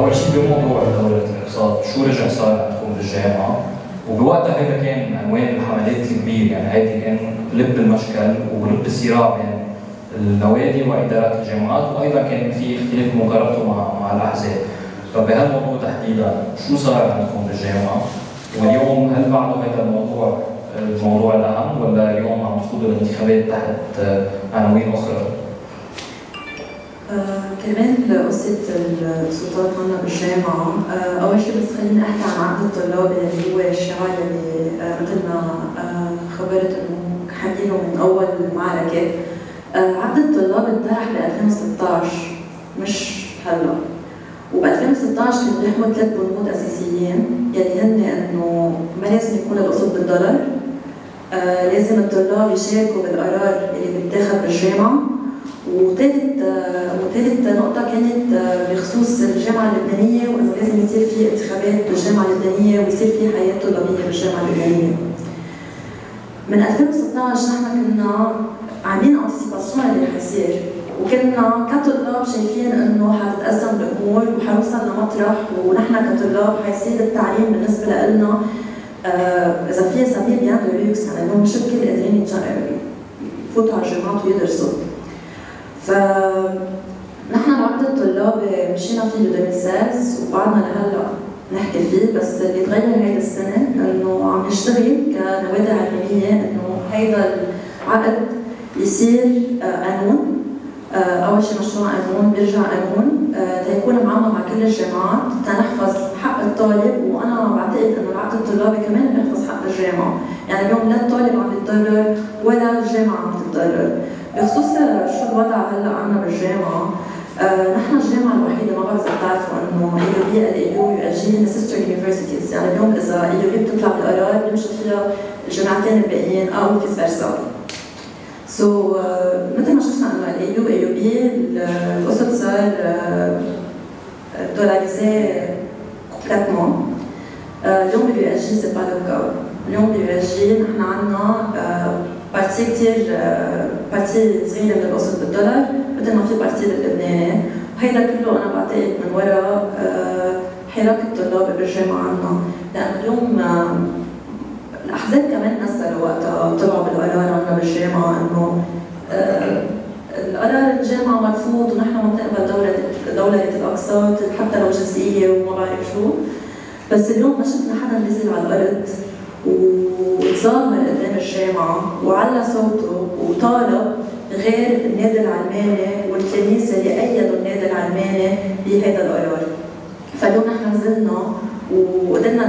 اول شيء بموضوع دوره الاقساط، شو رجع صار عندكم بالجامعه؟ وبوقتها هذا كان عنوان الحملات الكبير، يعني هيدي كان لب المشكل ولب الصراع بين النوادي وادارات الجامعات، وايضا كان في اختلاف بمقارنته مع الاحزاب. فبهالموضوع تحديدا شو صار عندكم بالجامعه؟ واليوم هل بعده هذا الموضوع الاهم، ولا اليوم عم تخوضوا الانتخابات تحت عناوين اخرى؟ كمان قصة السلطات عنا بالجامعة، أول شيء بس خليني أحكي عن عقد الطلاب اللي هو الشعار اللي مثل ما خبرت إنه حاكينه من أول المعركة. عقد الطلاب انطرح ب 2016 مش هلا، وب 2016 كان بيحمل 3 بنود أساسيين يلي هن إنه ما لازم يكون القسط بالدولار، لازم الطلاب يشاركوا بالقرار اللي بيتاخد بالجامعة، وثالث نقطة كانت بخصوص الجامعة اللبنانية، وإنه لازم يصير في انتخابات بالجامعة اللبنانية ويصير في حياة طلابية بالجامعة اللبنانية. من 2016 نحن كنا عاملين انتسيباسيون اللي حيصير، وكنا كطلاب شايفين إنه حتتأزم الأمور وحنوصل لمطرح، ونحن كطلاب حيصير التعليم بالنسبة لنا إذا في سميه بيان دو لوكس، يعني إنه مش الكل قادرين يفوتوا على الجامعات ويدرسوا. فنحن بعقد الطلاب مشينا فيه ب 2016 وبعدنا لهلا نحكي فيه، بس اللي تغير هيدا السنه انه عم نشتغل كنوادي علميه انه هيدا العقد يصير قانون. اول شيء مشروع قانون بيرجع قانون تيكون معمم مع كل الجامعات تنحفظ حق الطالب، وانا بعتقد انه العقد الطلابي كمان بيحفظ حق الجامعه، يعني اليوم لا الطالب عم يتضرر ولا الجامعه عم تتضرر. بخصوص شو الوضع هلا عنا بالجامعه، نحن الجامعه الوحيده ما بعرف اذا بتعرفوا انه الايوبي الايو يو جي هن سيستر يونيفرسيتيز، يعني اليوم اذا الايوبي بتطلع بالقرار بيمشي فيها الجامعتين الباقيين او فيس فيرسا. مثل ما شفنا انه الايو بي القسط صار دولاريزي كومبليتمون. اليوم باليو اس جي سي با لو كا، اليوم باليو اس جي نحن عندنا بارتي كثير بارتي صغيره من القسط بالدولار مثل ما في بارتي باللبناني، وهيدا كله انا بعتقد من وراء حراك الطلاب بالجامعه عنا، لانه اليوم الاحزاب كمان نزلوا وقتها طلعوا بالقرار عنا بالجامعه انه القرار الجامعه مرفوض ونحن ما بنقبل دولة الاقساط حتى لو جزئيه وما بعرف شو. بس اليوم ما شفنا حدا نزل على الارض وتظاهر قدام الجامعه وعلى صوته وطالب غير النادي العلماني والكنيسه اللي ايدوا النادي العلماني بهذا القرار. فاليوم نحن نزلنا وقدرنا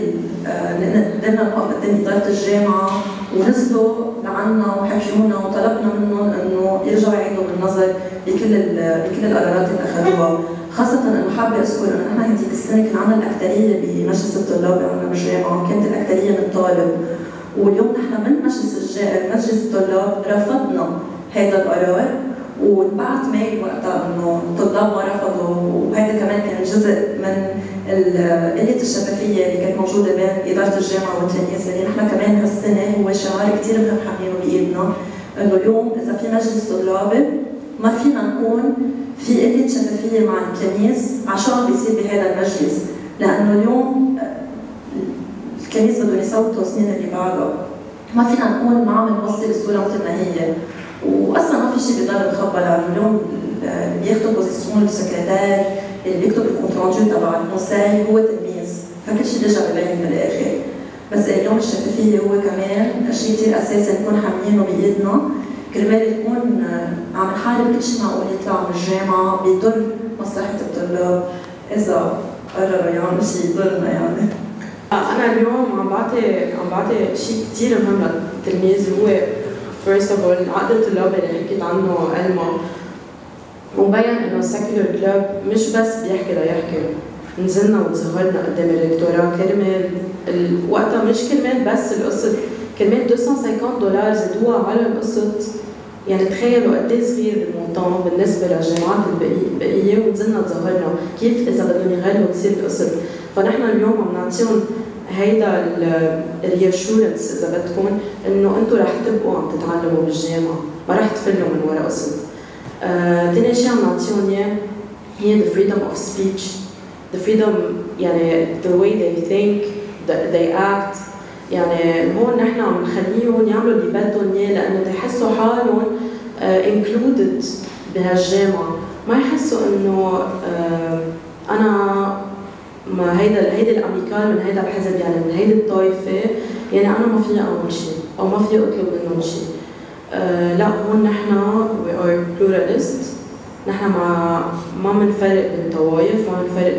قدرنا نوقف قدام اداره الجامعه، ونزلوا لعنا وحكيونا وطلبنا منهم انه يرجعوا يعيدوا بالنظر بكل القرارات اللي اخذوها، خاصه انه حابه اذكر انه نحن هذيك السنه كان عندنا الاكثريه بمجلس الطلاب عندنا بالجامعه، كانت الاكثريه من طالب، واليوم نحن من مجلس الطلاب رفضنا هذا القرار، وانبعث ميل وقتها انه الطلاب ما رفضوا، وهذا كمان كان جزء من قلة الشفافية اللي كانت موجودة بين إدارة الجامعة والتلاميذ، اللي نحن كمان هالسنة هو شعار كثير مهم حاملينه بإيدنا، إنه اليوم إذا في مجلس طلابي ما فينا نكون في قلة شفافية مع التلاميذ عشان بيصير بهذا المجلس، لأنه اليوم التلاميذ بدهم يصوتوا السنين اللي بعدها، ما فينا نكون معهم نوصل الصورة مثل ما هي، واصلا ما في شيء بيضل مخبى، لانه اليوم اللي بياخذ بوزيسيون السكرتير اللي بيكتب الكونتراندو تبع الكونساي هو تلميذ، فكل شيء بيرجع ببين بالاخر. بس اليوم الشفافيه هو كمان شيء كثير اساسي نكون حاملينه بايدنا، كرمال نكون عم نحارب كل شيء معقول يطلع من الجامعه بيضر مصلحه الطلاب، اذا قرروا يعملوا شيء يضرنا يعني. انا اليوم عم بعطي شيء كثير مهم للتلميذ، هو first of all عقد الطلاب اللي حكيت عنه ألما، ومبين انه السكيولر كلوب مش بس بيحكي ليحكي، نزلنا وتظاهرنا قدام الريكتوراه كرمال وقتها مش كرمال بس القسط، كرمال $250 زادوها على القسط، يعني تخيلوا قد ايه صغير المونطان بالنسبه للجامعات البقيه، ونزلنا تظاهرنا كيف اذا بدهم يغلوا تصير القسط، فنحن اليوم عم نعطيهم هيدا الرياشورنس اذا بدكم انه انتم رح تبقوا عم تتعلموا بالجامعه، ما رح تفلوا من وراء قسط. ثاني شيء عم نعطيهم اياه هي the freedom of speech. the freedom يعني the way they think they act. يعني هون نحن عم نخليهم يعملوا اللي بدهم اياه لانه يحسوا حالهم included بهالجامعه، ما يحسوا انه انا ما هيدا الامريكان من هيدا الحزب، يعني من هيدي الطائفه، يعني انا ما فيني اعمل شيء او ما فيني اطلب منهم شيء. لا هون نحن we are pluralist، نحن ما بنفرق بالطوائف، ما بنفرق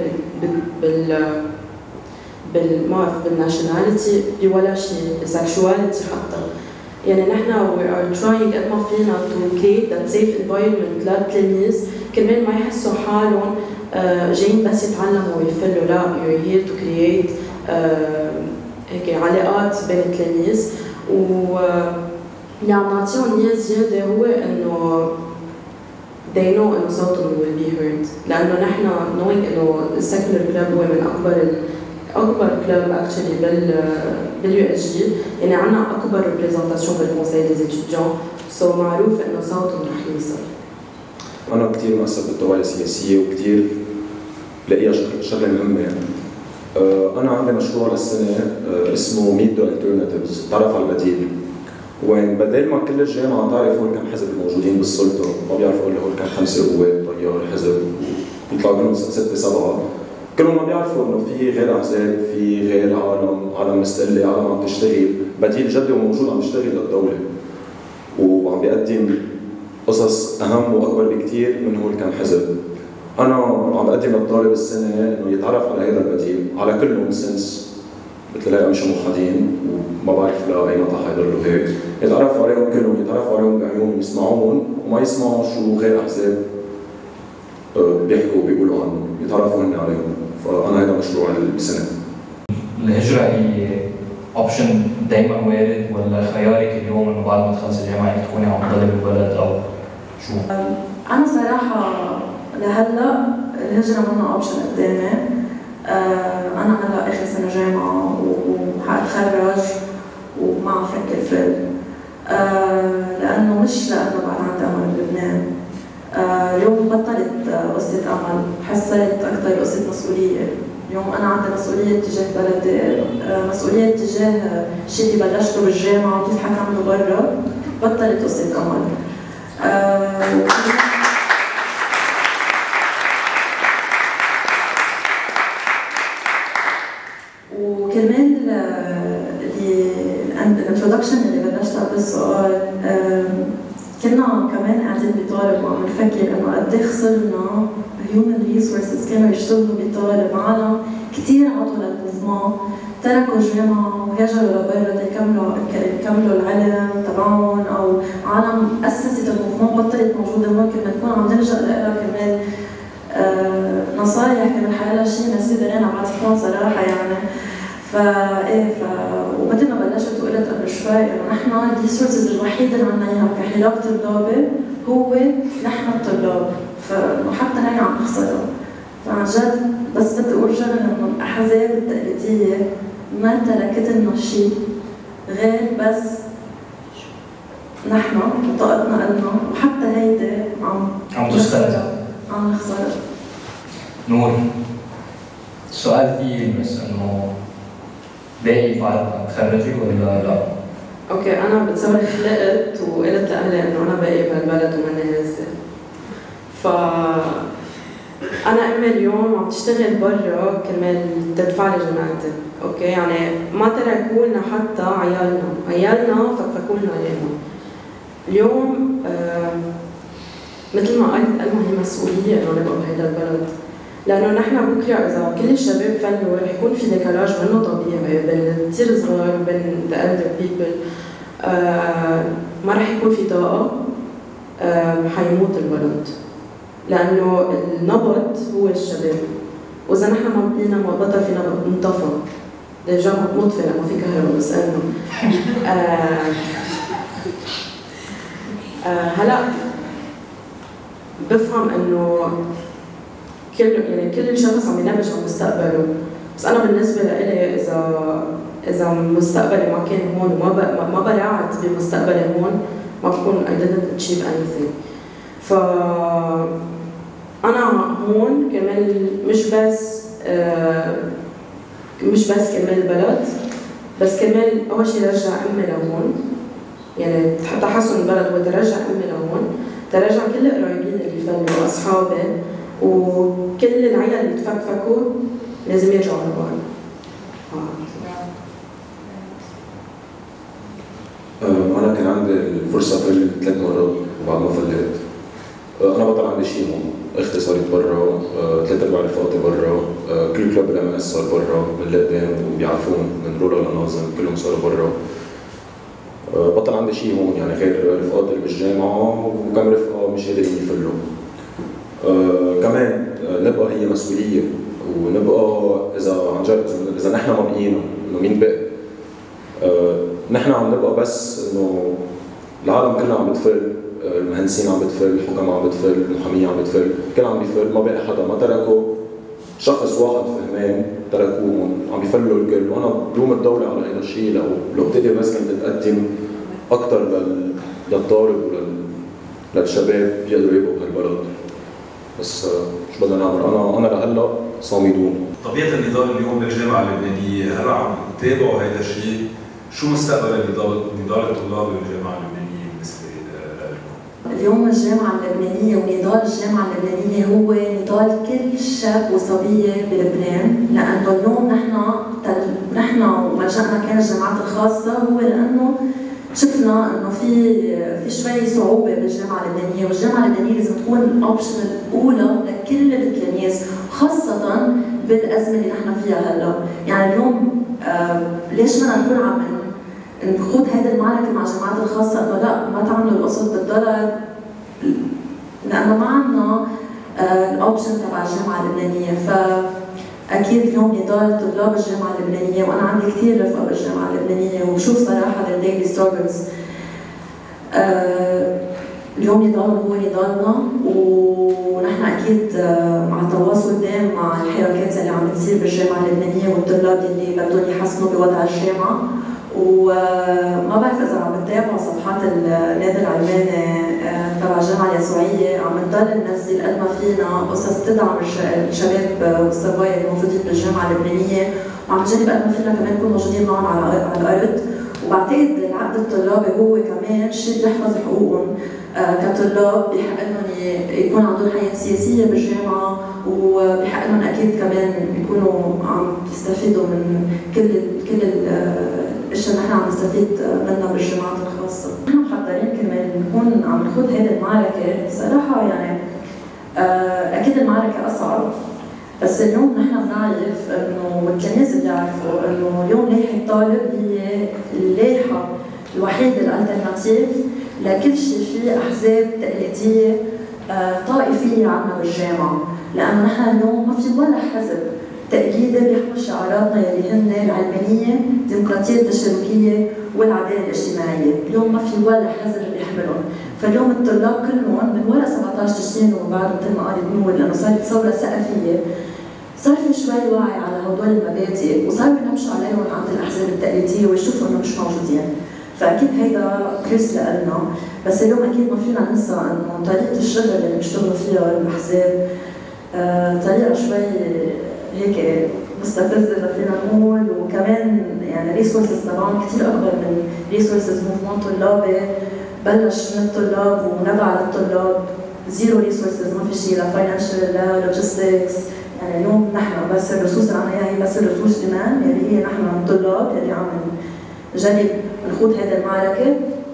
بالناشوناليتي ولا شيء، بالسكشواليتي حتى. يعني نحن we are trying قد ما فينا to create that safe environment للتلاميذ كرمال ما يحسوا حالهم جايين بس يتعلموا ويفلوا، لا you're here to create هيك علاقات بين التلاميذ. واللي عم نعطيهم اياه زياده هو انه they know انه صوتهم will be heard، لانه نحن knowing انه السكولار كلاب هو من اكبر كلاب اكشلي باليو اس جي، يعني عندنا اكبر ريبريزنتاسيون بالكونساي دي ستوديون، سو معروف انه صوتهم رح يوصل. انا كثير مؤثر بالتوعيه السياسيه وكثير بلاقيها شغله مهمه. يعني انا عندي مشروع للسنه اسمه Meet the Alternatives، تعرف على البديل، وين بدل ما كل الجامعه تعرف هول كم حزب الموجودين بالسلطه، ما بيعرفوا الا هول كم 5 قوات تيار حزب ويطلعوا لهم 6 7، كلهم ما بيعرفوا انه في غير احزاب، في غير عالم مستقله، عالم عم تشتغل، بديل جدي وموجود عم يشتغل للدوله وعم بيقدم قصص اهم واكبر بكثير من هول كم حزب. انا عم بقدم للطالب السنه انه يتعرف على هذا البديل، على كلهم سنس مثل هيك مش موحدين وما بعرف لاي متى حيضلوا هيك، يتعرفوا عليهم كلهم، يتعرفوا عليهم بعيون، يسمعوهم وما يسمعوا شو غير احزاب بيحكوا وبيقولوا عنهم، يتعرفوا هن عليهم. فانا هذا مشروع السنه. الهجره هي اوبشن دائما وارد ولا خيارك اليوم انه بعد ما تخلصي الجامعه انك تكوني عم تضلي بالبلد او شو؟ انا صراحه لهلا الهجره منا اوبشن قدامي. انا هلا اخر سنه جامعه وحاتخرج وما عم فكر فل، لانه مش لانه بعد عندي امل بلبنان. اليوم بطلت قصه امل، حسيت اكثر قصه مسؤوليه. اليوم انا عندي مسؤوليه تجاه بلدي، مسؤوليه تجاه شيء اللي بلشته بالجامعه وكيف حكمله برا. بطلت قصه امل. وكمان الانترودكشن اللي بلشتها بالسؤال، كنا كمان قاعدين بطالب وعم نفكر انه قد ايه خسرنا هيومن ريسورسز كانوا يشتغلوا بطالب، عالم كثير عطوا للموفمون، تركوا الجامعه وهاجروا لبرا يكملوا العلم تبعهم، او عالم اسست الموفمون بطلت موجوده هون. كنا نكون عم نلجا لها كمان نصايح كمان حيلا شيء نسيت انا بعطيكم صراحه يعني. ومثل ما بلشت وقلت قبل شوي انه نحن الريسورسز الوحيده اللي عندنا اياها كحراك طلابي هو نحن الطلاب، وحتى هي عم نخسرها. فعن جد بس بدي اقول شغله انه الاحزاب التقليديه ما تركت لنا شيء غير بس نحن وطاقتنا لنا، وحتى هيدي عم نخسرها. نور، السؤال ثقيل بس انه باقي بعد ما تخرجي ولا لا؟ اوكي، انا بتصور خلقت وقلت لاهلي انه انا باقي بهالبلد وماني نازله. انا امي اليوم عم تشتغل برا كرمال تدفع لي جامعتي، اوكي؟ يعني ما تركوا لنا حتى عيالنا فكفكوا لنا اياهم. اليوم مثل ما قلت هي مسؤوليه انه نبقى بهيدا البلد، لانه نحن بكره اذا كل الشباب فلوا رح يكون في ديكالاج منه طبيعي بين كثير صغار وبين the elder people. ما رح يكون في طاقه، حيموت البلد، لانه النبض هو الشباب، واذا نحن ما بقينا ما بطل في نبض انطفى ديجا مطفي لما في كهرباء. بس انه هلا بفهم انه كل شخص عم ينبش عن مستقبله، بس انا بالنسبه لإلي اذا مستقبلي ما كان هون وما براعت بمستقبلي هون ما بكون I didn't achieve anything. انا هون كمان مش بس مش بس كرمال البلد، بس كرمال أول شيء رجع أمي لهون، يعني تحسن البلد هو ترجع أمي لهون، ترجع كل القرايبين اللي فلوا وأصحابي وكل العيال اللي تفكفكوا لازم يرجعوا لبعض. أنا كان عندي الفرصة فل 3 مرات وبعد ما فليت. أنا بطل عندي شيء هون، أختي صارت برا، 3/4 رفقاتي برا، كل كلوب الMS صار برا من اللي قدام وبيعرفون من رولا لناظم كلهم صاروا برا. بطل عندي شيء هون يعني غير رفقاتي اللي بالجامعة وكم رفقة مش قادرين يفلوا. كمان نبقى هي مسؤولية ونبقى إذا عن جد إذا نحن ما بقينا إنه مين بقى؟ نحن عم نبقى بس إنه العالم كلها عم بتفل، المهندسين عم بتفل، الحكام عم بتفل، المحامين عم بتفل، الكل عم بيفل، ما بقى حدا، ما تركوا شخص واحد فهمان تركوهم عم بيفلوا الكل، وانا بلوم الدولة على هذا الشيء لو بتقدر بس كانت تقدم اكثر للطالب وللشباب يقدروا يبقوا بهالبلد. بس شو بدنا نعمل؟ انا لهلا صامدون. طبيعة النضال اليوم بالجامعة اللبنانية، هل عم تتابعوا هذا الشيء؟ شو مستقبل نضال الطلاب بالجامعة اللبنانية بالنسبة لكم؟ اليوم الجامعة اللبنانية ونضال الجامعة اللبنانية هو نضال كل شاب وصبية بلبنان، لأنه اليوم نحن وملجأنا كان الجامعات الخاصة هو لأنه شفنا انه في شوي صعوبه بالجامعه اللبنانيه، والجامعه اللبنانيه لازم تكون الاوبشن الاولى لكل الكنيس، خاصه بالازمه اللي نحن فيها هلا. يعني اليوم ليش بدنا نكون عم نخوض هذه المعركه مع الجامعات الخاصه انه لا ما تعملوا القسط بالدولار، لانه ما عندنا الاوبشن تبع الجامعه اللبنانيه. فاكيد اليوم نضال طلاب الجامعه اللبنانيه، وانا عندي كثير رفقه بالجامعه اللبنانيه وبشوف صراحه الديلي ستراجلز. اليوم نضالهم هو نضالنا، ونحن اكيد مع تواصل دائم مع الحركات اللي عم بتصير بالجامعه اللبنانيه والطلاب اللي بدهم يحسنوا بوضع الجامعه. وما بعرف اذا عم بتابعوا صفحات النادي العلماني تبع الجامعه اليسوعيه، عم نضل ننزل قد ما فينا قصص تدعم الشباب والصبايا الموجودين بالجامعه اللبنانيه، وعم نجرب قد ما فينا كمان نكون موجودين معهم على الارض. وبعتقد العقد الطلابي هو كمان شيء بيحفظ حقوقهم كطلاب، بحق انهم يكون عندهم حياه سياسيه بالجامعه، وبحق انهم اكيد كمان يكونوا عم يستفيدوا من كل الاشياء اللي نحن عم نستفيد منها بالجامعات الخاصه. نحن محضرين كمان نكون عم نخوض هذه المعركه صراحه، يعني اكيد المعركه اصعب، بس اليوم نحن بنعرف انه والكنيس بيعرفوا انه اليوم لائحه الطالب هي اللائحه الوحيده الالترناتيف لكل شيء فيه احزاب تقليديه طائفيه عنا بالجامعه، لانه نحن اليوم ما في ولا حزب تقليدي بيحمل شعاراتنا يلي هن العلمانيه، الديمقراطيه التشاركيه والعداله الاجتماعيه، اليوم ما في ولا حزب بيحملهم. فاليوم الطلاب كلهم من وراء 17 تشرين ومن بعد مثل ما قالت نور، لانه صارت ثوره ثقافيه، صار في شوي وعي على هدول المبادئ وصاروا ينمشوا عليهم عند الاحزاب التقليديه ويشوفوا انه مش موجودين. فاكيد هيدا بلس لنا، بس اليوم اكيد ما فينا ننسى انه طريقه الشغل اللي بيشتغلوا فيها الاحزاب طريقه شوي هيك مستفزه اذا فينا نقول، وكمان يعني ريسورسز تبعهم كثير اكبر من ريسورسز موفمنت طلابي بلش من الطلاب ونبع للطلاب، زيرو ريسورسز، ما في شيء لا فاينانشال لا لوجيستكس. يعني اليوم نحن بس الرصوص اللي عنا اياها هي بس الرصوص كمان اللي هي نحن الطلاب اللي عم نجرب نخوض هذه المعركه.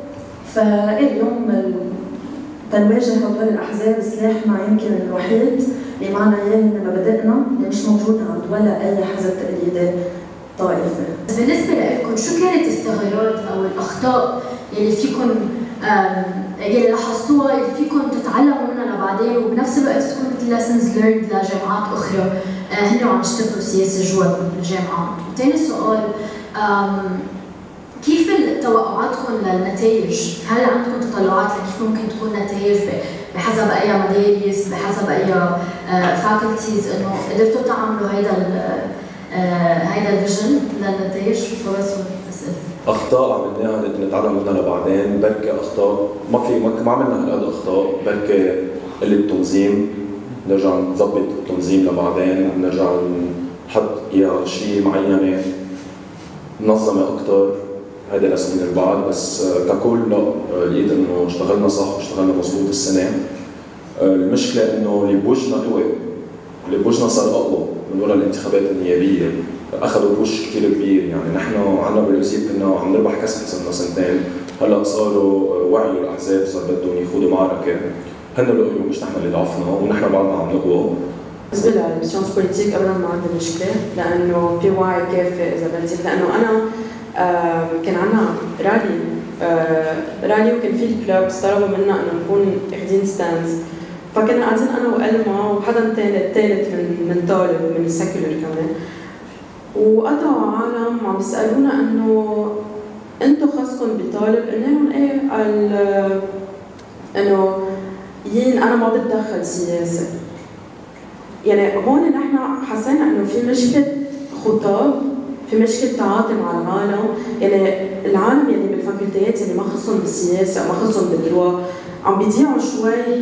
فاليوم تنواجه هدول الاحزاب سلاحنا يمكن الوحيد اللي معنا اياه من مبادئنا اللي مش موجوده عند ولا اي حزب تقليدي طائفي. بالنسبه لكم شو كانت الثغرات او الاخطاء اللي فيكم اللي لاحظتوها اللي فيكم تتعلموا منها لبعدين، وبنفس الوقت تكون مثل lessons learned لجامعات اخرى هن عم يشتغلوا سياسه جوا الجامعه؟ وثاني سؤال، كيف توقعاتكم للنتائج؟ هل عندكم تطلعات لكيف ممكن تكون نتائج بحسب اي مدارس، بحسب اي فاكولتيز، انه قدرتوا تعملوا هيدا الفيجن للنتائج؟ فرص واسئله. اخطاء عملناها نتعلم منها لبعدين، بركي اخطاء ما عملنا هالقد اخطاء، بركي قله تنظيم، نرجع نظبط التنظيم لبعدين، نرجع نحط اياها شيء معينه منظمه اكثر. هذا لسنين البعض، بس ككل لا، لقيت انه اشتغلنا صح واشتغلنا مضبوط السنه. المشكله انه اللي بوجنا قوي، اللي بوجنا صار اقوى من وراء الانتخابات النيابيه، اخذوا بوش كثير كبير. يعني نحن عنا بالوزير كنا عم نربح كسب صرنا سنتين، هلا صاروا وعيوا الاحزاب، صار بدهم يخوضوا معركه، هن اللي قويوا مش نحن اللي ضعفنا، ونحن بعدنا عم نقوى. بالنسبه للسيونس بوليتيك ابدا ما عندي مشكله، لانه في وعي كافي اذا بدك، لانه انا كان عنا رالي وكان في الكلوبز طلبوا منا انه نكون اخذين ستاندز، فكنا قاعدين انا والما وحدا ثالث من طالب من السكولر كمان، وقطعوا عالم عم يسالونا انه انتم خاصكم بطالب، قلنا لهم ايه، انه انا ما بتدخل سياسه. يعني هون نحن حسينا انه في مشكله خطاب، في مشكله تعاطي مع العالم. يعني العالم يلي بالفاكولتيات اللي ما خصهم بالسياسه او ما خصهم بالدروا عم بيضيعوا شوي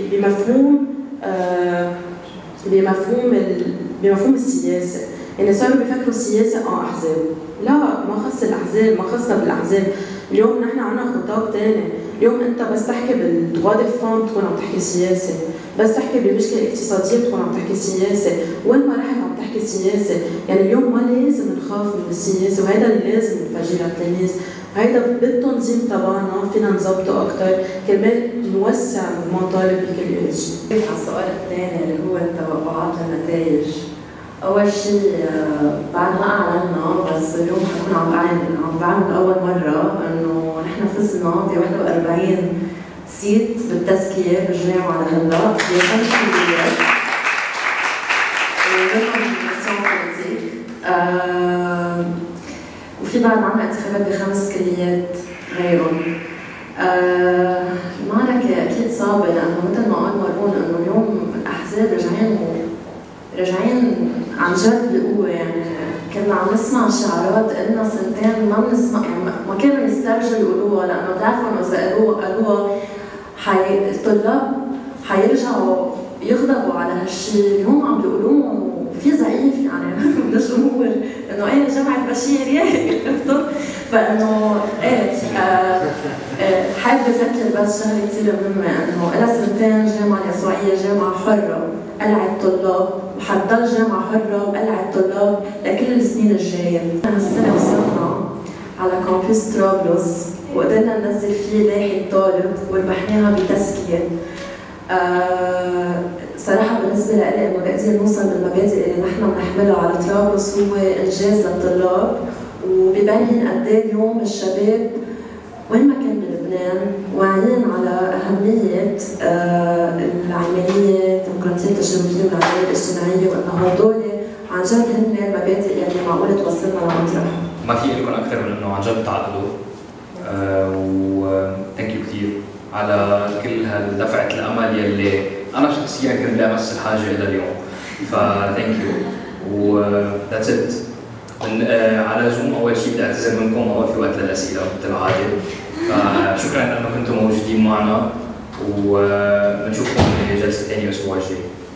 بمفهوم السياسه. يعني صاروا بيفكروا السياسه احزاب، لا ما خص الاحزاب، ما خصنا بالاحزاب. اليوم نحن عنا خطاب ثاني، اليوم انت بس تحكي بالدروا دي فام تكون عم تحكي سياسه، بس تحكي بمشكله اقتصاديه تكون عم تحكي سياسه، وين ما رحت عم تحكي سياسه. يعني اليوم ما لازم نخاف من السياسه، وهذا اللي لازم نفرجيه للتلاميذ. هيدا بالتنظيم تبعنا فينا نظبطه اكثر كرمال نوسع المطالب بكل وجه. على السؤال الثاني اللي هو توقعات النتائج، أول شيء بعد ما أعلنا، بس اليوم حكون عم بعمل أول مرة إنه نحن فزنا ب 41 سيت بالتزكية بالجامعة لهلا ب5 كليات، ومنهم سيونس بوليتيك، وفي بعد عنا انتخابات ب5 كليات غيرهم. المعركة أكيد صعبة، لأنه مثل ما قال مروان إنه اليوم الأحزاب راجعين عن جد بقوة. يعني كنا عم نسمع شعارات إلنا سنتين ما بنسمع، يعني ما كانوا يسترجوا يقولوها، لأنه بتعرفوا إنه إذا قالوها الطلاب حيرجعوا يغضبوا على هالشيء. اليوم عم بيقولوه في ضعيف يعني من الجمهور إنه إيه جمعة بشير ياهي عرفتوا؟ فإنه إيه حابة أذكر بس شغلة كثير مهمة، إنه إلها سنتين جامعة اليسوعية جامعة حرة قلعت طلاب، وحتضل جامعة حرة وقلعت طلاب لكل السنين الجاية. هالسنة وصلنا على كامبوس طرابلس وقدرنا ننزل فيه لائحة طالب وربحناها بتزكية. صراحة بالنسبة لي إنه نقدر نوصل بالمبادئ اللي نحن بنحملها على طرابلس هو إنجاز للطلاب، وبيبين قد إيه اليوم الشباب وين ما كان بلبنان واعيين على أهمية العلمانية، الديمقراطية التجريبية والعدالة الاجتماعية، وإنه هدول عن جد هن المبادئ اللي معقولة توصلنا لمطرح. ما في لكم أكثر من إنه عن جد تعقلوا، وثانك يو كثير على كل هالدفعة الأمل يلي أنا شخصياً كنت بأمس الحاجة إلى اليوم. فثانك يو وذاتس إت. على زوم أول شيء بدي أعتذر منكم، ما في وقت للأسئلة مثل العادة، فشكراً أنكم كنتم موجودين معنا، وبنشوفكم بجلسة ثانية الأسبوع الجاي.